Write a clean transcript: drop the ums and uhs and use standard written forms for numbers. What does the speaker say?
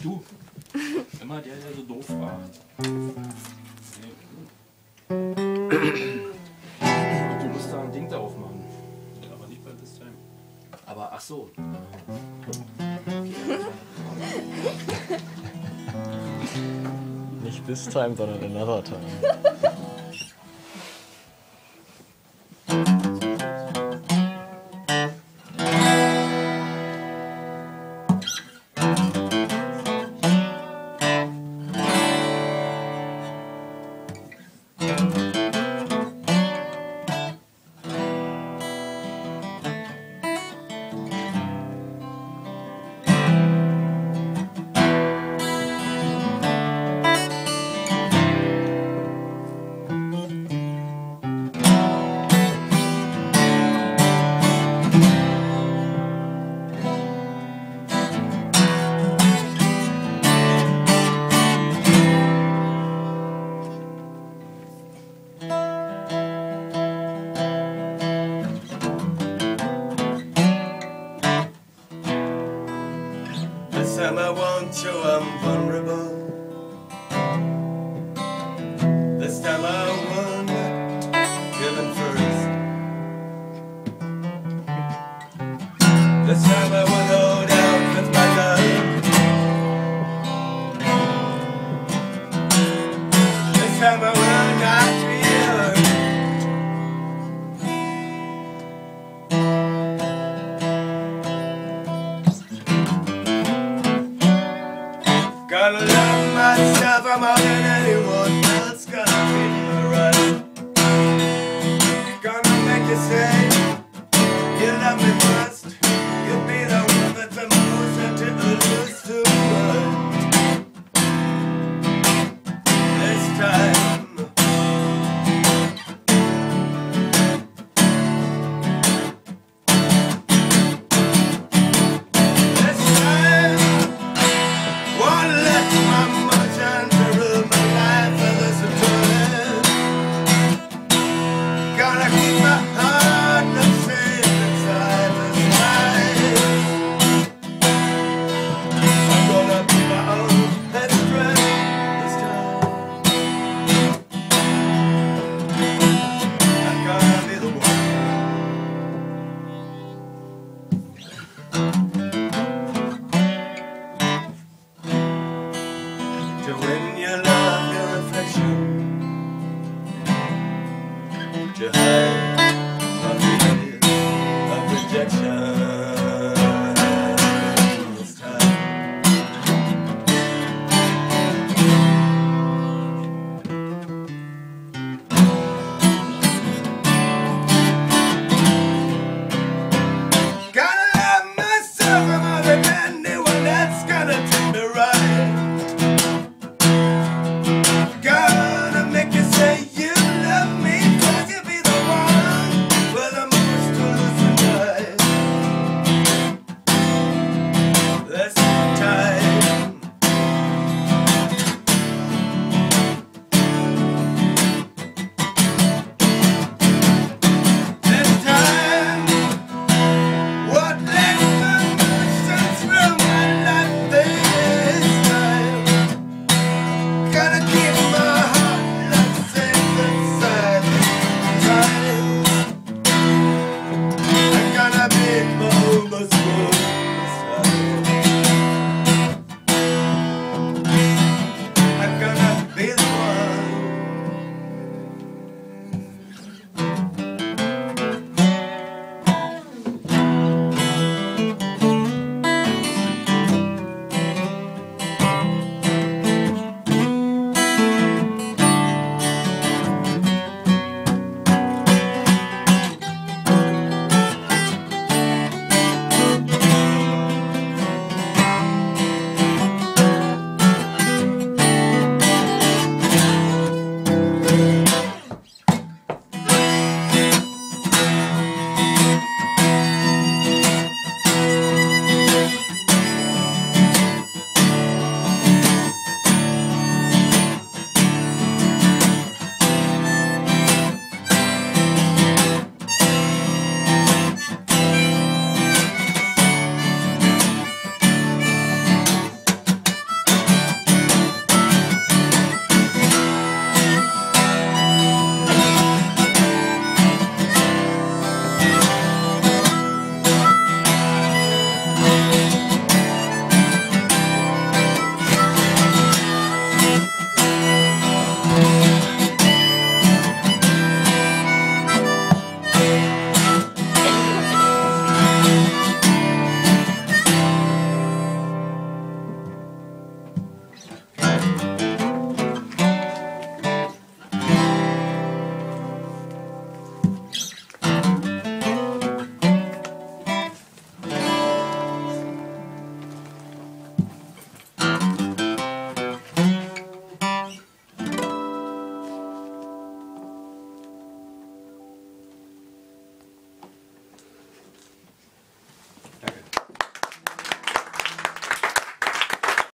Du, immer der so doof war. Du musst da ein Ding da aufmachen. Ja, aber nicht bei This Time. Aber ach so. Nicht this time, sondern another time. This time I won't show I'm vulnerable. This time I won't give in first. This time I will hold out with my love. This time I will not be hurt. Gonna love myself, I'm more than anyone else. Gonna treat me right. Gonna make you say you love me first. You'll be the one that's the most until the lose too much. This time won't let my emotions rule my life for this eternity. Gonna keep my heart the same inside this life. I'm gonna be my own best friend this time. I'm gonna be the one. To win your love, your affection. To hide my fear of rejection. This time. Gotta love myself, I'm more than anyone that's gonna take